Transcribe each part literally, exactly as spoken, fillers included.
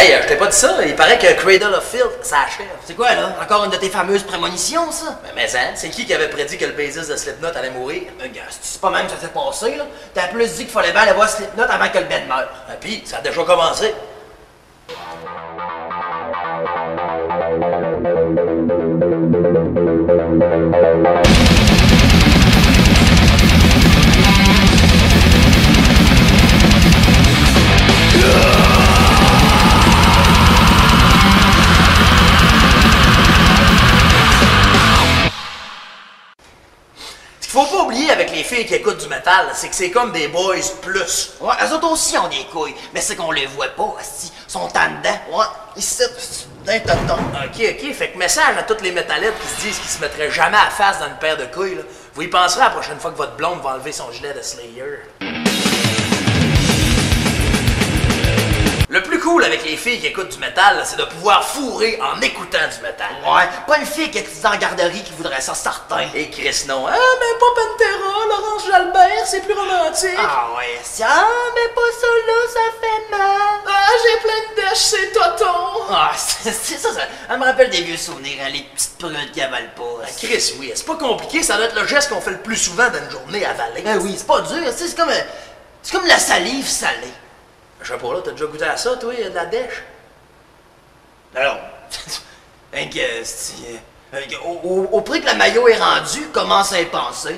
Hey, euh, je t'ai pas dit ça, il paraît que Cradle of Filth, ça achève. C'est quoi, là? Encore une de tes fameuses prémonitions, ça? Mais, mais hein, c'est qui qui avait prédit que le bassiste de Slipknot allait mourir? Euh, gars, c'est pas même que ça s'est passé, là. T'as plus dit qu'il fallait bien aller voir Slipknot avant que le Ben meure. Ah, pis, ça a déjà commencé. Ce qu'il faut pas oublier avec les filles qui écoutent du métal, c'est que c'est comme des boys plus. Ouais, eux autres aussi ont des couilles, mais c'est qu'on les voit pas, asti. Ils sont en dedans. Ouais, ici, d'un tonton. Ok, ok, fait que message à toutes les métallettes qui se disent qu'ils se mettraient jamais à face dans une paire de couilles, là. Vous y penserez la prochaine fois que votre blonde va enlever son gilet de Slayer. Le plus cool avec les filles qui écoutent du métal, c'est de pouvoir fourrer en écoutant du métal. Ouais, pas une fille qui est en garderie qui voudrait ça, certain. Et Chris non. Ah, mais pas Pantera, Laurence Jalbert, c'est plus romantique. Ah ouais, c'est... Ah, mais pas ça là, ça fait mal. Ah, j'ai plein de dèches, c'est Toton. Ah, c'est ça, ça, ça me rappelle des vieux souvenirs, hein, les petites prudes qui avalent pas. Ah, Chris, oui, c'est pas compliqué, ça doit être le geste qu'on fait le plus souvent dans une journée avalée. Ben oui, c'est pas dur, tu sais, c'est comme... euh, C'est comme la salive salée. Je sais pas, là, t'as déjà goûté à ça, toi, de la dèche? Alors, hein, que, c'est, euh, au, au, au prix que le maillot est rendu, commence à y penser.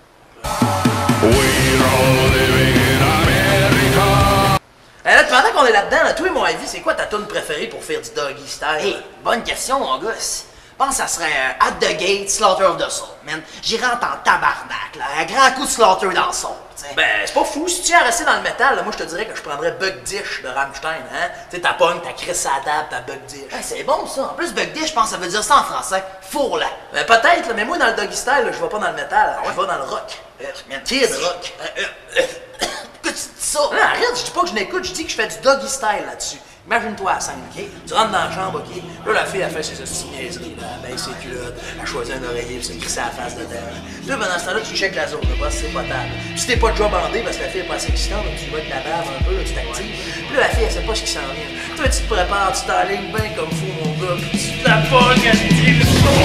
Eh là, pendant qu'on est là-dedans, là, toi et mon avis, c'est quoi ta tune préférée pour faire du doggy style? Hey, bonne question, mon gars. Je pense que ça serait euh, At the Gate, Slaughter of the Soul, man. J'y rentre en tabarnak, là. Un grand coup de Slaughter dans le son, tu sais. Ben, c'est pas fou. Si tu tiens à rester dans le métal, là, moi, je te dirais que je prendrais Bug Dish de Rammstein, hein? Tu sais, ta pogne, ta crisse à la table, ta Bug Dish. Ah, c'est bon, ça. En plus, Bug Dish, je pense que ça veut dire ça en français. Fourre-la. Ben, peut-être, là, mais moi, dans le doggy style, là, je vais pas dans le métal, je vais dans le rock. Euh, man, Kid rock. Euh, euh, euh, Pourquoi tu dis ça? Non, arrête, je dis pas que je n'écoute, je dis que je fais du doggy style là-dessus. Imagine-toi à scène, OK? Tu rentres dans la chambre, OK? Là, la fille, elle fait ses hosties niaiseries, là. Elle baisse ses culottes, elle choisit un oreiller, puis se crisser à la face dedans. Là, pendant ce temps-là, tu checkes la zone, là, c'est potable. Puis si t'es pas déjà bandé, parce que la fille est pas assez excitante, donc tu vas avec la bave un peu, là, tu t'actives. Puis là, la fille, elle sait pas ce qui s'en vient. Toi, tu te prépares, tu t'enlignes bien comme fou, mon gars, puis tu la pognes, elle te dit,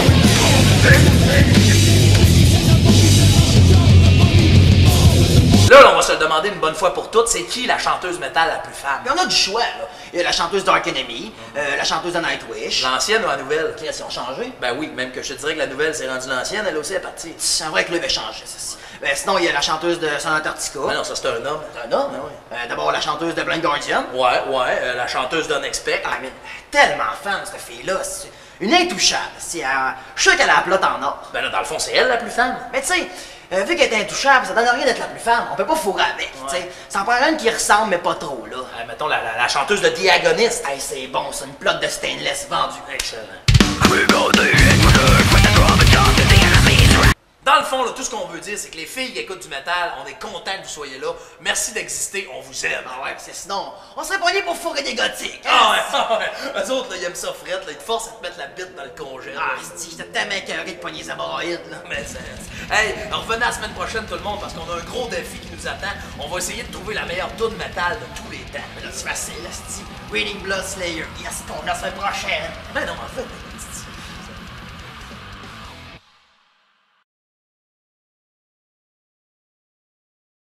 là, là, on va se le demander une bonne fois pour toutes, c'est qui la chanteuse métal la plus femme? Il y en a du choix, là. Il y a la chanteuse Dark Enemy, euh, la chanteuse de Nightwish. L'ancienne ou la nouvelle? Qui ont changé? Ben oui, même que je te dirais que la nouvelle s'est rendue l'ancienne, elle aussi est partie. C'est vrai que le avait changé, ça. Ben, sinon, il y a la chanteuse de Son Antarctica. Ben non, ça c'est un homme. C'est un homme? Ben oui. Euh, D'abord, la chanteuse de Blind Guardian. Ouais, ouais, euh, la chanteuse d'Unexpect. Ah, mais tellement fan, cette fille-là. C'est une intouchable. C'est, euh, je suis sûr qu'elle a la plot en or. Ben là, dans le fond, c'est elle la plus femme. Mais tu sais, euh, vu qu'elle est intouchable, ça donne rien d'être la plus femme. On peut pas fourrer avec, Ouais. tu sais. Ça en prend une qui ressemble, mais pas trop, là. Euh, mettons la, la, la chanteuse de Diagoniste. Hey, c'est bon, c'est une plotte de stainless vendue. Excellent. Dans le fond, là, tout ce qu'on veut dire, c'est que les filles qui écoutent du métal, on est contents que vous soyez là. Merci d'exister, on vous aime. Ah ouais, parce que sinon, on serait pognés pour fourrer des gothiques. hein? Ah ouais, ah ouais. Eux autres, là, ils aiment ça frette, là, ils te forcent à te mettre la bite dans le congèle. Ah, c'est j'étais tellement écœuré de pogner les hémorroïdes, là. Mais ça... Hey, revenez la semaine prochaine tout le monde parce qu'on a un gros défi qui nous attend. On va essayer de trouver la meilleure tune métal de tous les temps. Mais là, c'est facile, là, c'est Reading Blood Slayer. Yes, qu'on la semaine prochaine. Ben non, en fait,